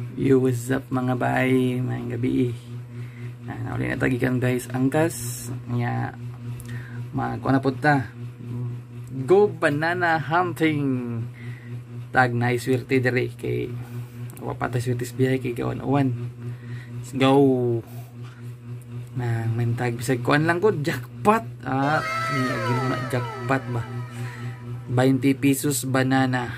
Yo, what's up mga bay, mga gabi. Nauli na tagikan guys, angkas nya makuha na punta. Go banana hunting. Tag na iswerte dere kay wapatay swerte biyahe kay gawan-uwan. Let's go. May tag bisag kuan lang ko jackpot. Ginawa jackpot ba. 20 pesos banana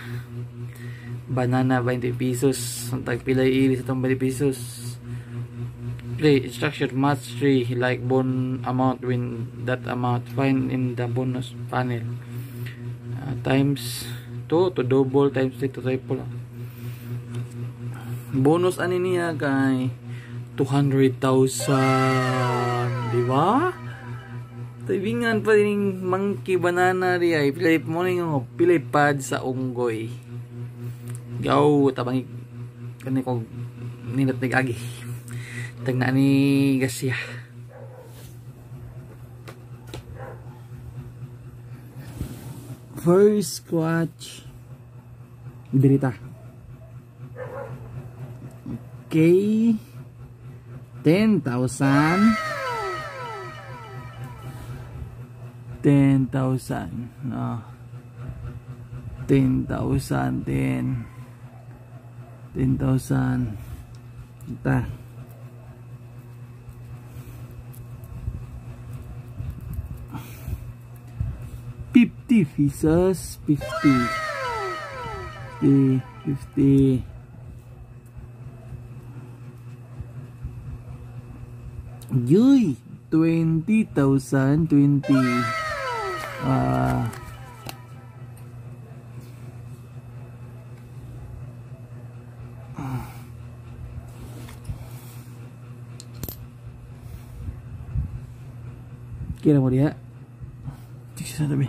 20 pesos. Tag pilay ili sa 20 pesos. Play structured match 3 like bone amount win that amount find in the bonus panel. Times 2 to double, times 3 to triple. Bonus ani niya kay 200,000, di ba? Tibingan pa din monkey banana di ay pilay mo ning pilay pad sa unggoy. Go tabang kani ko ninot nagagi. Tagna ni gasya. First scratch dirita. Okay. 10,000 no. 10,000 kita 50 pieces 50 Yuy 20,000 kira mo dia sa tabi.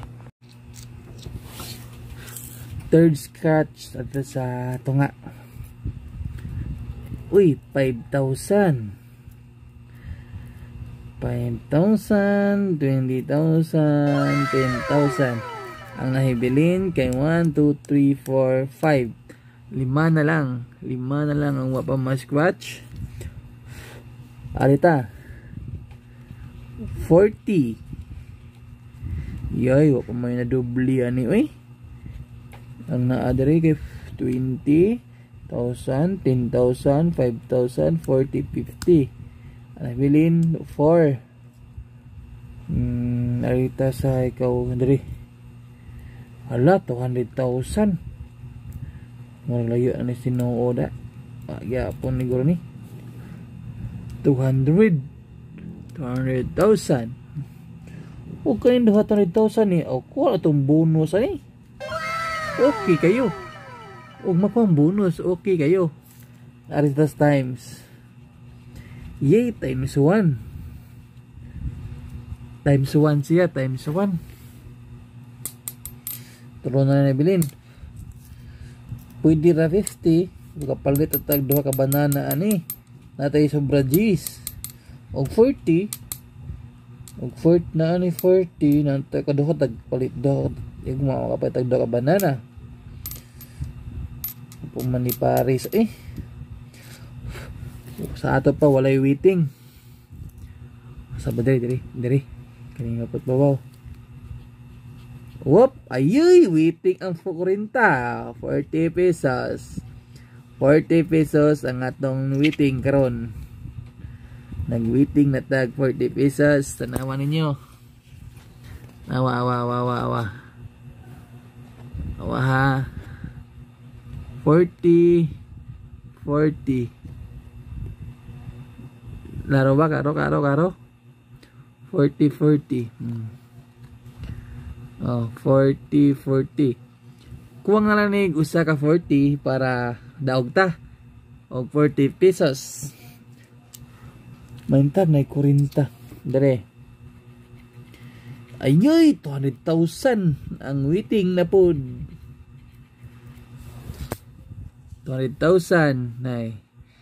Third scratch at sa tunga. Uy 5,000 20,000 10,000 ang nahibilin kay 1, 2, 3, 4, 5 5 na lang ang wapa ma-scratch. Arita 40 yoy wapa may na dubli ani uy. Ang naadari kay 20,000 10,000 5,000 40 50 bilin 4 narita sa ikaw dari hala 200,000 malayo na sinuoda gyapon ni guro ni 200,000 okay 200,000 ni ako atong bonus ani okay kayo ug makuha bonus okay kayo aritas times yay times 1 siya times 1 tulo na nabilin pwede ra 50 kapalit at tag duha ka banana ani natay sobra G's og 40 na ani 40 natay kaduha tag palit do ig mo kapalit tag duha ka banana pumani Paris sa ato pa walay waiting sa badari diri kaning ngapot babaw whoop ayoy waiting ang 40 pesos ang atong waiting karon nag waiting na tag 40 pesos tanawan ninyo awa ha 40 laro ba karo 40 kuha nga lang nig usa ka 40 para daog ta og 40 pesos maintag na 40 dere ayoy 200,000 ang waiting na pod 200,000 nay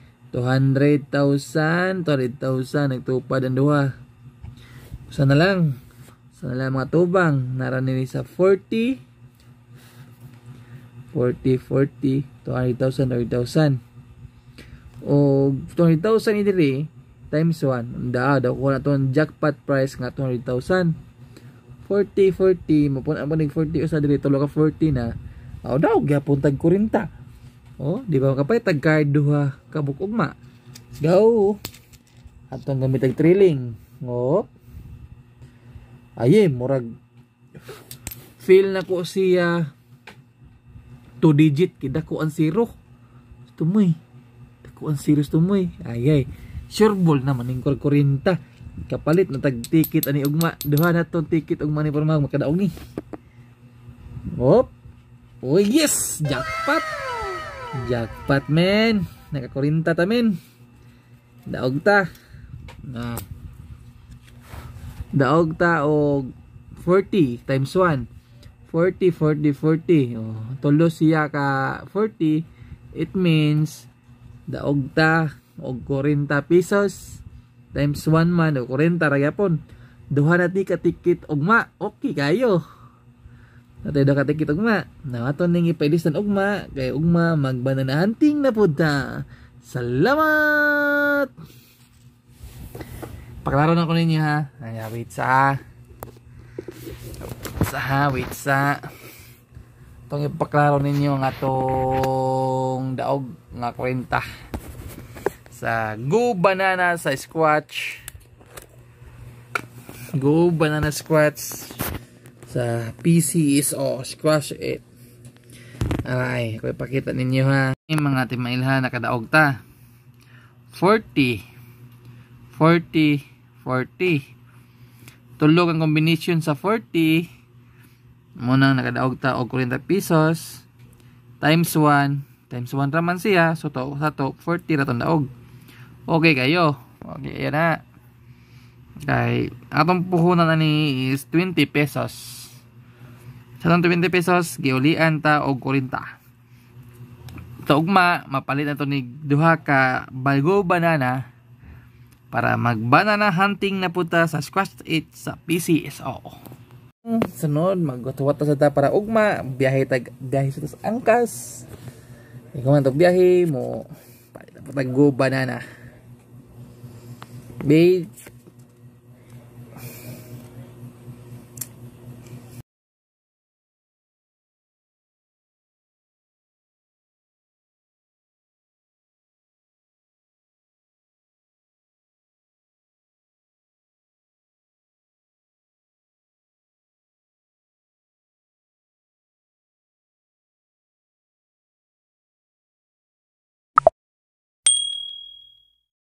200,000 nagtupad ang duha sana lang mga tubang narani ni sa 40 200,000 O 200,000 idiri times 1. Daw ko na itong jackpot price nga 200,000. 40 mapuna mo ning 40 usa diri tulo ka 40 na. Aw daw gyapon tag 40. Oh, di ba kapay tag card duha ka bukugma. Go. Atong gamit tag trilling. Oh. Aye, murag feel na ko siya 2 digit kida ko ang zero. Tumoy. Dako ang zero tumoy. Ayay. Sure ball naman ning 40. Kapalit na tag ticket ani ugma. Duha na tong ticket ugma ni porma makadaog ni. Hop. Oh yes, jackpot. Jackpot men. Naka 40 ta men. Daog ta. Na. Daog ta og 40 times 1. 40. Oh, tulo siya ka 40. It means daog ta og 40 pesos. Times 1 man o 40 ra gyapon. Duha na ti ka ticket ugma. Okay kayo. Natay duha ka ticket ugma. Na aton ning ipailistan ugma kay ugma magbanana hunting na pud ta. Salamat. Paklaro na ko ninyo ha. Ay, wait sa. Wait sa. Itong ipaklaro ninyo nga tong daog nga 40. Sa Go Banana sa Squatch. Go Banana Squatch sa PCSO Squash 8. Aray, ako ipakita ninyo ha. Yung mga timailha nakadaog ta. 40. Tulog ang combination sa 40. Muna nakadaog ta og 40 pesos. Times 1. Times 1 raman siya. So to, sa to 40 raton daog. Okay kayo. Okay, ayan na. Okay. Atong puhunan na ni is 20 pesos. Sa 20 pesos, giulian ta og 40. Ito ugma, mapalit na ito ni duha ka Go Banana para mag-banana hunting na puta sa Squash 8 sa PCSO. Sunod, magwat-wat sa ta para ugma, biyahe sa tas angkas. Ikaw man ito biyahe mo, palit na puta Go Banana. Bait